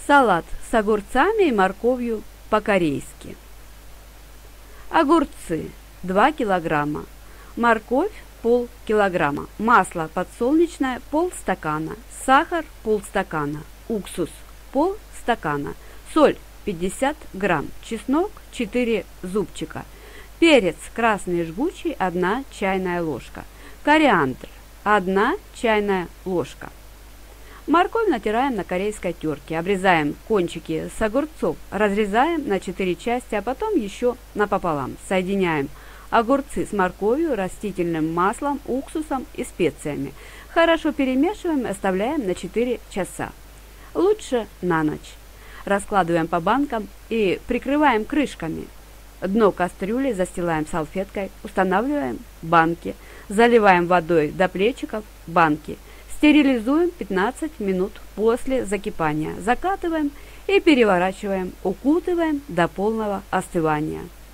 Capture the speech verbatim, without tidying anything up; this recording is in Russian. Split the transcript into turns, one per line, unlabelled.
Салат с огурцами и морковью по-корейски. Огурцы два килограмма, морковь полкилограмма, масло подсолнечное полстакана, сахар полстакана, уксус полстакана, соль пятьдесят грамм, чеснок четыре зубчика, перец красный жгучий одна чайная ложка, кориандр одна чайная ложка. Морковь натираем на корейской терке, обрезаем кончики с огурцов, разрезаем на четыре части, а потом еще напополам. Соединяем огурцы с морковью, растительным маслом, уксусом и специями. Хорошо перемешиваем и оставляем на четыре часа. Лучше на ночь. Раскладываем по банкам и прикрываем крышками. Дно кастрюли застилаем салфеткой, устанавливаем банки, заливаем водой до плечиков банки. Стерилизуем пятнадцать минут после закипания. Закатываем и переворачиваем, укутываем до полного остывания.